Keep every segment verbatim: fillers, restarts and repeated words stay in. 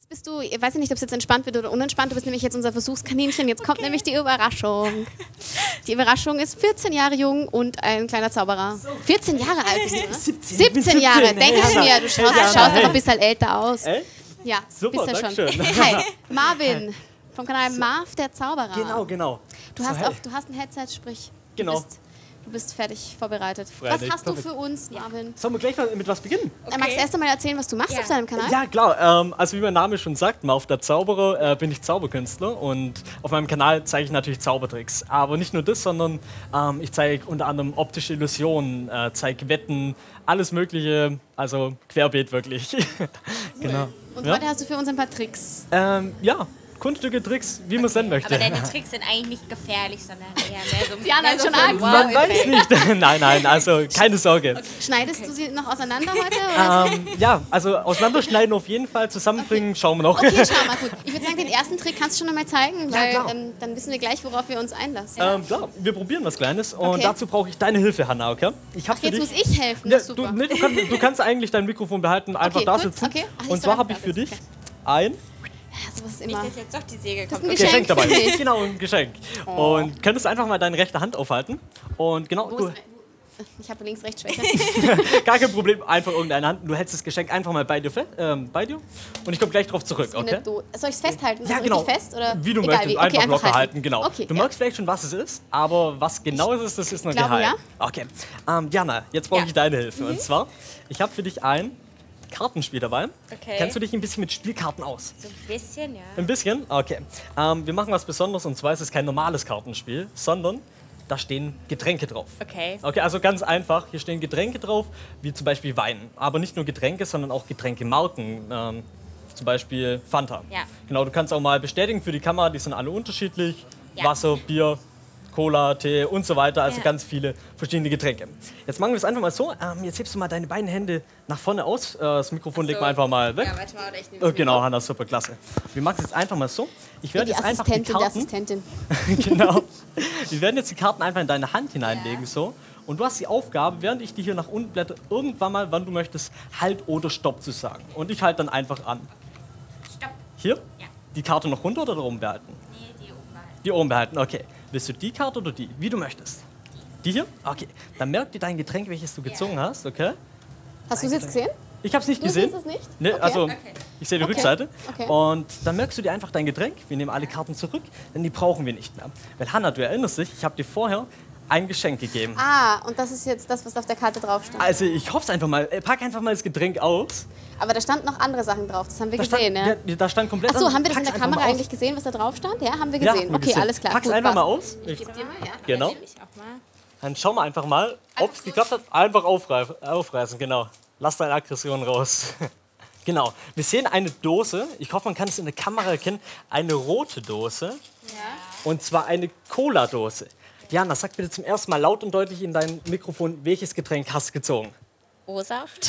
Bist du, ich weiß nicht, ob es jetzt entspannt wird oder unentspannt, du bist nämlich jetzt unser Versuchskaninchen, jetzt kommt okay. nämlich die Überraschung. Die Überraschung ist vierzehn Jahre jung und ein kleiner Zauberer. vierzehn Jahre alt bist du, ne? siebzehn. siebzehn Jahre, denke ich mir, du schaust, hey, schaust aber ein bisschen älter aus. Äh? Ja, super, bist ja danke schon. schön. Hi, Marvin, vom Kanal Marv, der Zauberer. Genau, genau. Du so, hast hey. auch, du hast ein Headset, sprich, genau. du bist, du bist fertig vorbereitet. Freilich. Was hast Perfekt. du für uns, Marvin? Sollen wir gleich mal mit was beginnen? Okay. Magst du erst einmal erzählen, was du machst ja. auf deinem Kanal? Ja, klar. Ähm, also wie mein Name schon sagt, Marv der Zauberer, äh, bin ich Zauberkünstler und auf meinem Kanal zeige ich natürlich Zaubertricks. Aber nicht nur das, sondern ähm, ich zeige unter anderem optische Illusionen, äh, zeige Wetten, alles Mögliche, also querbeet wirklich. Genau. Und ja? heute hast du für uns ein paar Tricks. Ähm, ja. Kunststücke, Tricks, wie man es nennen möchte. Aber deine Tricks sind eigentlich nicht gefährlich, sondern eher mehr so... Die anderen so schon Angst. Man weiß nicht. Nein, nein, also keine Sorge. Okay. Schneidest okay. du sie noch auseinander heute? Oder ähm, ja, also auseinanderschneiden auf jeden Fall, zusammenbringen, okay. schauen wir noch. Okay, schau mal, gut. Ich würde sagen, den ersten Trick kannst du schon einmal zeigen, weil ja, ähm, dann wissen wir gleich, worauf wir uns einlassen. Ähm, klar, wir probieren was Kleines und okay. dazu brauche ich deine Hilfe, Hanna, okay? Ich hab Ach, für jetzt dich, muss ich helfen, ja, super. Du, nee, du, kannst, du kannst eigentlich dein Mikrofon behalten, einfach okay, da gut. sitzen. Okay. Ach, und zwar habe ich für dich okay. ein... Ja, sowas ist Nicht, immer. dass jetzt doch die Segel kommt. Ein Geschenk, Geschenk dabei. ich. Genau, ein Geschenk. Oh. Und könntest einfach mal deine rechte Hand aufhalten. Und genau, Wo du, ist, ich habe links, rechts Schwäche. gar kein Problem, einfach irgendeine Hand. Du hältst das Geschenk einfach mal bei dir, ähm, bei dir. Und ich komme gleich drauf zurück, okay? Soll ich es festhalten? Ja, also genau. Fest, oder? Wie du Egal, möchtest, wie. Okay, einfach, einfach locker halten, halten. genau. Okay, du ja. merkst vielleicht schon, was es ist, aber was genau es ist, das ist noch glaube, geheim. ja. Okay, ähm, Jana, jetzt brauche Ja. ich deine Hilfe. Mhm. Und zwar, ich habe für dich ein Kartenspiel dabei. Okay. Kennst du dich ein bisschen mit Spielkarten aus? So ein bisschen, ja. Ein bisschen? Okay. Ähm, wir machen was Besonderes und zwar ist es kein normales Kartenspiel, sondern da stehen Getränke drauf. Okay. Okay, also ganz einfach, hier stehen Getränke drauf, wie zum Beispiel Wein. Aber nicht nur Getränke, sondern auch Getränkemarken. Ähm, zum Beispiel Fanta. Ja. Genau, du kannst auch mal bestätigen für die Kamera, die sind alle unterschiedlich. Ja. Wasser, Bier, Cola, Tee und so weiter, also Ja. ganz viele verschiedene Getränke. Jetzt machen wir es einfach mal so, ähm, jetzt hebst du mal deine beiden Hände nach vorne aus, äh, das Mikrofon Ach leg so. mal einfach mal weg. Ja, warte mal, oder ich nehme Oh, das genau, Mikro. Hanna, super, klasse. Wir machen es jetzt einfach mal so. Ich werde Die jetzt einfach die Assistentin, die Karten, Assistentin. genau. Wir werden jetzt die Karten einfach in deine Hand hineinlegen, Ja. so. Und du hast die Aufgabe, während ich die hier nach unten blätter, irgendwann mal, wann du möchtest, Halt oder Stopp zu sagen. Und ich halte dann einfach an. Stopp. Hier? Ja. Die Karte noch runter oder da oben behalten? Nee, die oben behalten. Die oben behalten, okay. Willst du die Karte oder die? Wie du möchtest. Die hier? Okay. Dann merk dir dein Getränk, welches du gezogen hast, okay? Hast du es jetzt gesehen? Ich habe es nicht Du gesehen. siehst es nicht? Nee, Okay. also Okay. ich sehe die Okay. Rückseite. Okay. Und dann merkst du dir einfach dein Getränk. Wir nehmen alle Karten zurück, denn die brauchen wir nicht mehr. Weil Hanna, du erinnerst dich, ich habe dir vorher ein Geschenk gegeben. Ah, und das ist jetzt das, was auf der Karte drauf stand. Also ich hoffe einfach mal, äh, pack einfach mal das Getränk aus. Aber da stand noch andere Sachen drauf, das haben wir Da stand, gesehen, ja? ja, da stand komplett. Achso, an- haben wir das in pack's der einfach Kamera mal aus. eigentlich gesehen, was da drauf stand? Ja, haben wir Ja, gesehen. haben wir Okay, gesehen. alles klar. Pack's Gut, einfach passt. mal aus. Ich, Gib dir mal, ja. Genau. Nehme ich auch mal. Dann schau mal einfach mal, ob es geklappt hat. Einfach aufreif, aufreißen, genau. Lass deine Aggression raus. Genau. Wir sehen eine Dose. Ich hoffe, man kann es in der Kamera erkennen. Eine rote Dose. Ja. Und zwar eine Cola-Dose. Diana, sag bitte zum ersten Mal laut und deutlich in dein Mikrofon, welches Getränk hast du gezogen? O-Saft.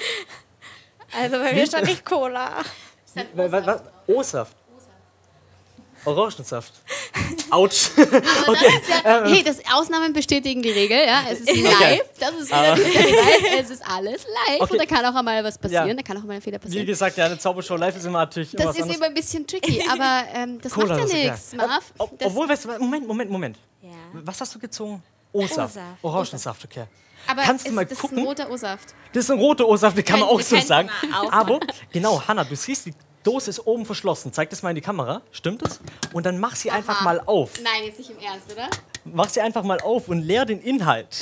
Also bei mir stand nicht Cola. Was? was? O-Saft. Orangensaft. Autsch. Okay. Ja, hey, das Ausnahmen bestätigen die Regel, ja. Es ist live, das ist wieder der Hinweis, es ist alles live Okay. und da kann auch einmal was passieren, Ja. da kann auch mal ein Fehler Wie passieren. gesagt, ja, eine Zaubershow live ist immer natürlich immer Das was ist anderes. immer ein bisschen tricky, aber ähm, das Cola, macht das ja ist nichts, klar. Marv. Ob, Das, obwohl, weißt du, Moment, Moment, Moment. Ja. Was hast du gezogen? O-Saft. O-Saft. Orangensaft, okay. aber Kannst du es, mal das gucken? ist ein roter O-Saft. Das ist ein roter O-Saft, den kann man Können- auch wir so können's sagen. mal aufmachen. Aber, genau, Hanna, du siehst, die Dose ist oben verschlossen. Zeig das mal in die Kamera. Stimmt das? Und dann mach sie einfach Aha. mal auf. Nein, jetzt nicht im Ernst, oder? Mach sie einfach mal auf und leer den Inhalt.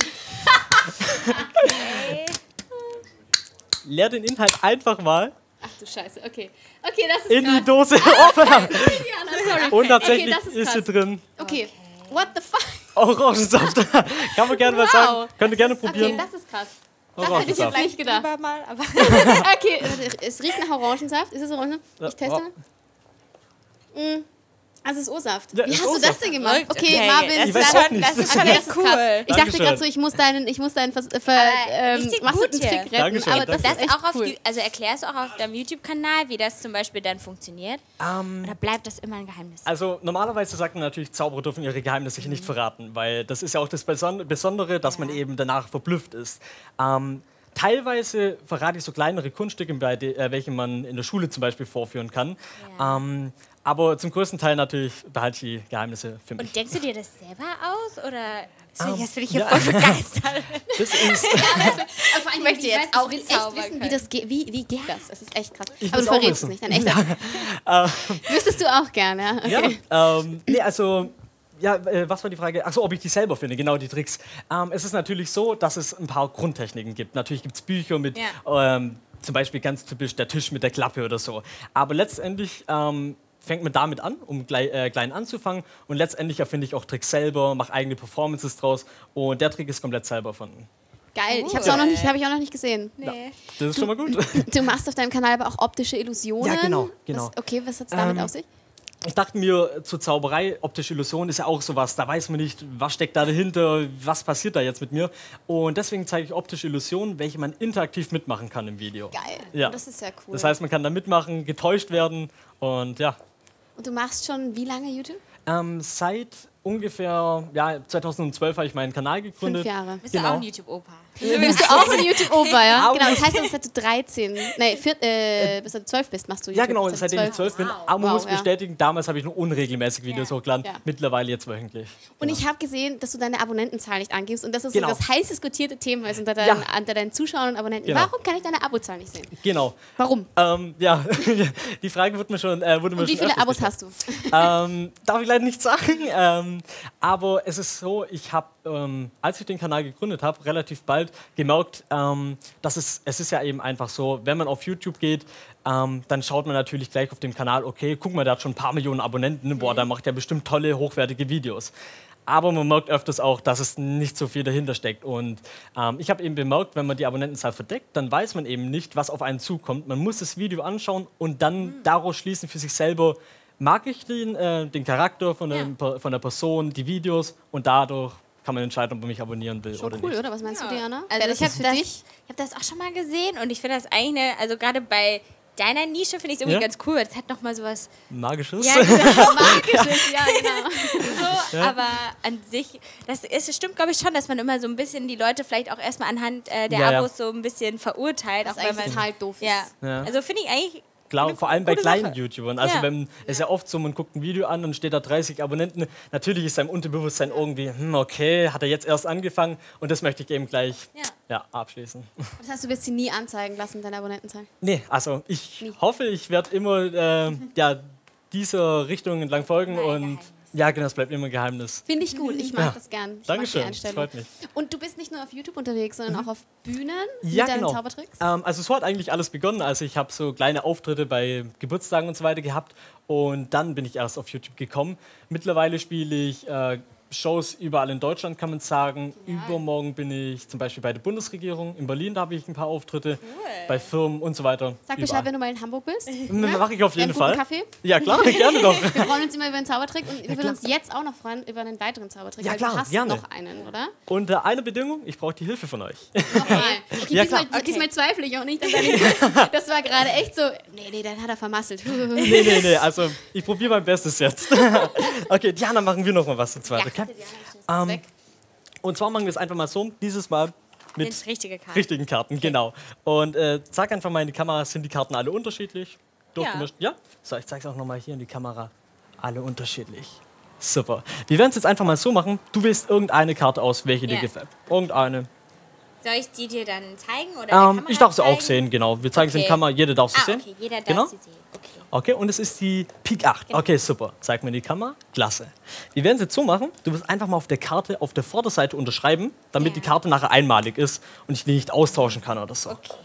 Leer den Inhalt einfach mal Ach du Scheiße, okay. Okay, das ist in die krass. Dose. Offen. Diana, sorry. Und tatsächlich okay, das ist, ist sie krass. drin. Okay, what the fuck? Orangensaft. Kann man gerne mal Wow. sagen. Könnt ihr gerne Okay, probieren. das ist krass. Das hätte ich jetzt Orangensaft. nicht gedacht. Lieber mal, aber Okay, es riecht nach Orangensaft. Ist es Orangensaft? Ich teste. Mm. Also es ist O-Saft. Ja, Wie ist hast du das O-Saft. denn gemacht? Verrückt. Okay, Okay, Marvin, das Ich das weiß ist auch nicht. das ist Okay, schon das echt ist cool. krass. Ich dachte Dankeschön. gerade so, ich muss deinen, ich muss deinen Vers ver ähm, richtig machst du gut einen hier. Trick retten. Dankeschön, Aber das danke. ist das echt auch auf, cool. die- also erklärst du auch auf deinem YouTube-Kanal, wie das zum Beispiel dann funktioniert? Ähm, Oder bleibt das immer ein Geheimnis? Also normalerweise sagt man natürlich, Zauberer dürfen ihre Geheimnisse nicht verraten, weil das ist ja auch das Beson- Besondere, dass man eben danach verblüfft ist. Ähm, teilweise verrate ich so kleinere Kunststücke, bei de, äh, welche man in der Schule zum Beispiel vorführen kann. Ja. Ähm, aber zum größten Teil natürlich behalte ich die Geheimnisse für mich. Und denkst du dir das selber aus? Oder das Um, jetzt bin ich hier ja. voll begeistert. Das ist, Aber vor allem, möchte ich, jetzt weiß, auch ich will echt zaubern wissen, wie, können. das geht, wie, wie geht das? Es ist echt krass. Ich Aber du will's auch verrätst es wissen. nicht, dann echt. Wüsstest du auch gerne, ja? Okay. ja, ähm, nee, also, ja, äh, was war die Frage? Achso, ob ich die selber finde, genau, die Tricks. Ähm, es ist natürlich so, dass es ein paar Grundtechniken gibt. Natürlich gibt es Bücher mit, Ja. ähm, zum Beispiel ganz typisch der Tisch mit der Klappe oder so. Aber letztendlich ähm, fängt man damit an, um klei äh, klein anzufangen. Und letztendlich erfinde ich auch Tricks selber, mache eigene Performances draus. Und der Trick ist komplett selber erfunden. Geil, ich Cool. habe auch noch nicht, habe ich auch noch nicht gesehen. Nee. Das ist schon mal gut. Du machst auf deinem Kanal aber auch optische Illusionen. Ja, genau, genau. Was, okay, was hat es damit Ähm, auf sich? Ich dachte mir, zur Zauberei, optische Illusion ist ja auch sowas. Da weiß man nicht, was steckt da dahinter, was passiert da jetzt mit mir. Und deswegen zeige ich optische Illusionen, welche man interaktiv mitmachen kann im Video. Geil, Ja. das ist ja cool. Das heißt, man kann da mitmachen, getäuscht werden und ja. Und du machst schon wie lange YouTube? Ähm, seit ungefähr, ja, zweitausendzwölf habe ich meinen Kanal gegründet. Fünf Jahre. Bist du Genau. auch ein YouTube-Opa? Bist du auch ein YouTube-Opa, ja? Au. Genau, das heißt, dass seit du dreizehn, nee, vier, äh, bis du zwölf bist, machst du YouTube. Ja, genau, Seit seitdem ich zwölf. zwölf bin. Wow. Aber man Wow, muss ja. bestätigen, damals habe ich nur unregelmäßig Videos Ja. hochgeladen. Ja. Mittlerweile jetzt wöchentlich. Und ich habe gesehen, dass du deine Abonnentenzahl nicht angibst und das ist Genau. so das heiß diskutierte Thema ist unter deinen, Ja. unter deinen Zuschauern und Abonnenten. Genau. Warum kann ich deine Abozahl nicht sehen? Genau. Warum? Ähm, ja, die Frage wurde mir schon, äh, wurde mir Und wie schon viele öfters Abos gestellt. hast du? ähm, darf ich leider nicht sagen. Ähm, aber es ist so, ich habe, ähm, als ich den Kanal gegründet habe, relativ bald gemerkt, ähm, dass es, es ist ja eben einfach so, wenn man auf YouTube geht, ähm, dann schaut man natürlich gleich auf dem Kanal, okay, guck mal, der hat schon ein paar Millionen Abonnenten, boah, der macht ja bestimmt tolle, hochwertige Videos. Aber man merkt öfters auch, dass es nicht so viel dahinter steckt. Und ähm, ich habe eben bemerkt, wenn man die Abonnentenzahl verdeckt, dann weiß man eben nicht, was auf einen zukommt. Man muss das Video anschauen und dann mhm. daraus schließen für sich selber, mag ich den, äh, den Charakter von der, Ja. von der Person, die Videos und dadurch kann man entscheiden, ob man mich abonnieren will Schon oder cool, nicht. oder? Was meinst du, Diana? Also Wäre ich das habe was für das, dich? ich hab das auch schon mal gesehen und ich finde das eigentlich eine, also gerade bei deiner Nische finde ich es irgendwie Ja? ganz cool. Das hat nochmal sowas. Magisches? Ja, genau. Magisches, ja, genau. So, aber an sich, das ist, das stimmt glaube ich schon, dass man immer so ein bisschen die Leute vielleicht auch erstmal anhand äh, der Ja, ja. Abos so ein bisschen verurteilt. Was auch wenn eigentlich man, total doof ist. ja. Ja. Also finde ich eigentlich. Klar, eine vor allem bei gute kleinen Sache. YouTubern. Also Ja. wenn es ist ja oft so, man guckt ein Video an und steht da dreißig Abonnenten. Natürlich ist seinem Unterbewusstsein irgendwie, hm, okay, hat er jetzt erst angefangen und das möchte ich eben gleich Ja. ja, abschließen. Das heißt, du wirst sie nie anzeigen lassen, deine Abonnentenzahl? Nee, also ich hoffe, ich werde immer äh, ja, dieser Richtung entlang folgen Mein und Geheimnis. ja, genau, es bleibt immer ein Geheimnis. Finde ich gut, ich mag Ja. das gern. Ich Dankeschön, mag die das Einstellung. freut mich. Und du bist nicht nur auf YouTube unterwegs, sondern auch auf Bühnen Ja, mit deinen genau. Zaubertricks? Ähm, also so hat eigentlich alles begonnen. Also ich habe so kleine Auftritte bei Geburtstagen und so weiter gehabt und dann bin ich erst auf YouTube gekommen. Mittlerweile spiele ich äh, Shows überall in Deutschland, kann man sagen. Übermorgen bin ich zum Beispiel bei der Bundesregierung in Berlin, da habe ich ein paar Auftritte, bei Firmen und so weiter. Sag Bescheid, wenn du mal in Hamburg bist. Mache ich auf Wir haben jeden guten Fall. Kaffee. Ja klar, gerne doch. Wir freuen uns immer über einen Zaubertrick und wir würden uns jetzt auch noch freuen über einen weiteren Zaubertrick. Ja, weil klar, du hast gerne. noch einen, oder? Unter einer Bedingung, ich brauche die Hilfe von euch. Nochmal. Okay, Ja, diesmal, klar. diesmal zweifle ich auch nicht an deinen Witz. Das war gerade echt so, nee, nee, dann hat er vermasselt. Nee, nee, nee, also ich probiere mein Bestes jetzt. Okay, Diana, machen wir noch mal was zu zweit, okay? Ähm, weg. Und zwar machen wir es einfach mal so, dieses Mal mit Mit richtige Karte. richtigen Karten, genau. Und äh, sag einfach mal in die Kamera, sind die Karten alle unterschiedlich? Durchgemischt? Ja. So, ich zeig's auch noch mal hier in die Kamera. Alle unterschiedlich. Super. Wir werden es jetzt einfach mal so machen, du wählst irgendeine Karte aus, welche dir Ja. gefällt. Irgendeine. Soll ich die dir dann zeigen? Oder der Ähm, Kamera ich darf sie auch zeigen? sehen, genau. Wir zeigen es in Okay. die Kamera, jeder darf sie Ah, sehen. okay, jeder darf Genau. sie sehen. Okay. Okay, und es ist die Pik acht. Genau. Okay, super. Zeig mir in die Kamera. Klasse. Wir werden es jetzt so machen, du wirst einfach mal auf der Karte auf der Vorderseite unterschreiben, damit Ja. die Karte nachher einmalig ist und ich die nicht austauschen kann oder so. Okay.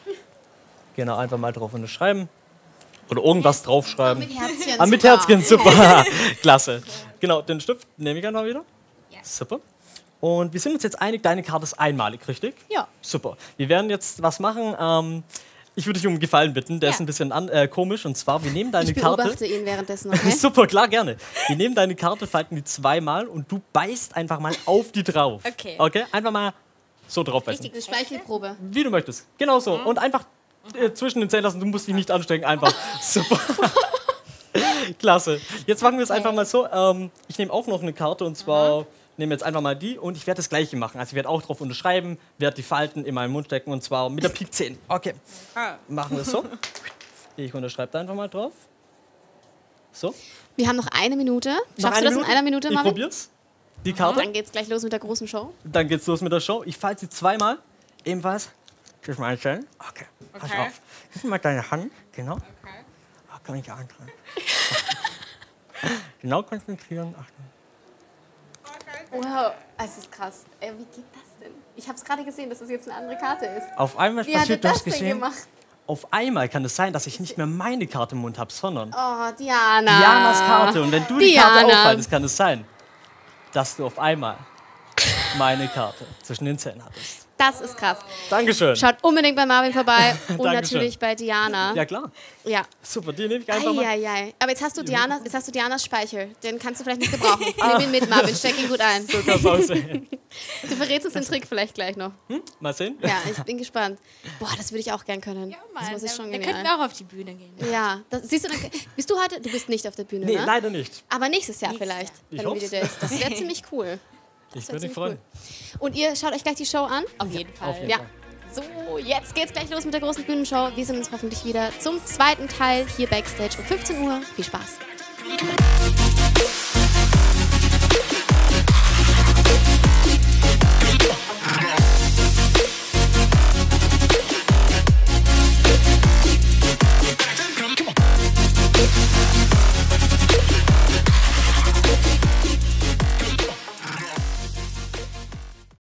Genau, einfach mal drauf unterschreiben. Oder irgendwas draufschreiben. Mit Herzchen. Ah, mit super. Herzchen, super. Klasse. Genau, den Stift nehme ich einmal wieder. Ja. Super. Und wir sind uns jetzt einig, deine Karte ist einmalig, richtig? Ja. Super. Wir werden jetzt was machen. Ähm, ich würde dich um einen Gefallen bitten, der Ja. ist ein bisschen an, äh, komisch. Und zwar, wir nehmen deine Ich Karte. beobachte ihn währenddessen, okay? Super, klar, gerne. Wir nehmen deine Karte, falten die zweimal und du beißt einfach mal auf die drauf. Okay. Okay? Einfach mal so drauf beißen. Richtig. Eine Speichelprobe. Wie du möchtest. Genau so. Und einfach äh, zwischen den Zähnen lassen, du musst dich nicht anstrengen. Einfach. Super. Klasse. Jetzt machen wir es einfach mal so. Ähm, ich nehme auch noch eine Karte und zwar nehme jetzt einfach mal die und ich werde das Gleiche machen. Also ich werde auch drauf unterschreiben, werde die Falten in meinen Mund stecken und zwar mit der Pik zehn. Okay, machen wir es so. Ich unterschreibe da einfach mal drauf. So. Wir haben noch eine Minute. Noch Schaffst eine du das Minute? in einer Minute, Ich Marvin? probier's. Die Karte. Dann geht's gleich los mit der großen Show. Dann geht's los mit der Show. Ich falte sie zweimal. Ebenfalls. Krieg mal einstellen. Okay. Pass Okay. auf. Gib mir mal deine Hand. Genau. Okay. Ach, kann ich antragen. Genau konzentrieren. Achtung. Wow, es ist krass. Ey, wie geht das denn? Ich habe es gerade gesehen, dass das jetzt eine andere Karte ist. Auf einmal Wie hat er passiert, du das hast denn gesehen. gemacht? Auf einmal kann es sein, dass ich nicht mehr meine Karte im Mund habe, sondern Oh, Diana. Dianas Karte. Und wenn du die Karte Diana. aufhaltest, kann es sein, dass du auf einmal meine Karte zwischen den Zähnen hattest. Das ist krass. Dankeschön. Schaut unbedingt bei Marvin vorbei und Dankeschön. natürlich bei Diana. Ja, klar. Ja. Super, die nehme ich einfach mal. Eieiei. Aber jetzt hast du Diana, jetzt hast du Dianas Speichel. Den kannst du vielleicht nicht gebrauchen. Nimm ihn mit, Marvin. Steck ihn gut ein. So kann's aussehen. Du verrätst uns den Trick vielleicht gleich noch. Hm? Mal sehen. Ja, ich bin gespannt. Boah, das würde ich auch gern können. Ja, das Mann, muss ich schon da genial. könnten wir auch auf die Bühne gehen. Ja, das, siehst du, dann, bist du heute, du bist nicht auf der Bühne, Nee, ne? leider nicht. Aber nächstes Jahr Nächstes vielleicht, Ich wenn du hoff's. wieder da bist. Das wäre ziemlich cool. Ich wär würde mich ziemlich freuen. cool. Und ihr schaut euch gleich die Show an? Auf jeden Fall. Auf jeden Ja. Fall. So, jetzt geht's gleich los mit der großen Bühnenshow. Wir sehen uns hoffentlich wieder zum zweiten Teil hier Backstage um fünfzehn Uhr. Viel Spaß.